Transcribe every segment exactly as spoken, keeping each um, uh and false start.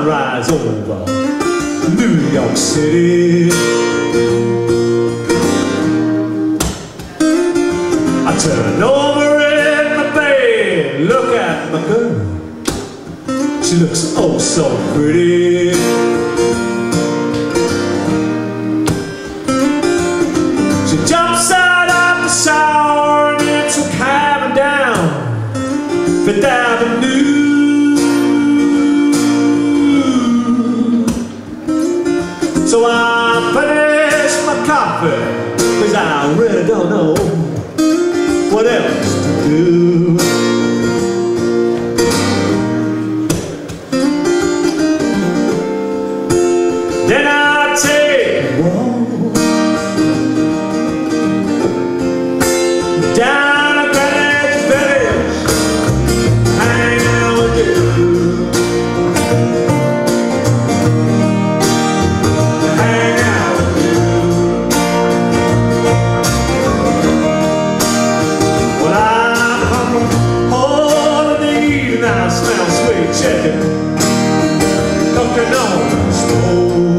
sunrise over New York City. I turn over in my bed, look at my girl. She looks oh so pretty. She jumps out of the shower and it's a cabin down Fifth Avenue. So I finish my coffee, cause I really don't know what else to do. Then I take a walk down a Greenwich Village, hang out with you, hang out with you. When I come home in the evening, I smell sweet chicken cooking on the stove.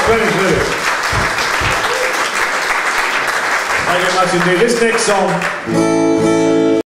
finished with it. Thank you much indeed. This next song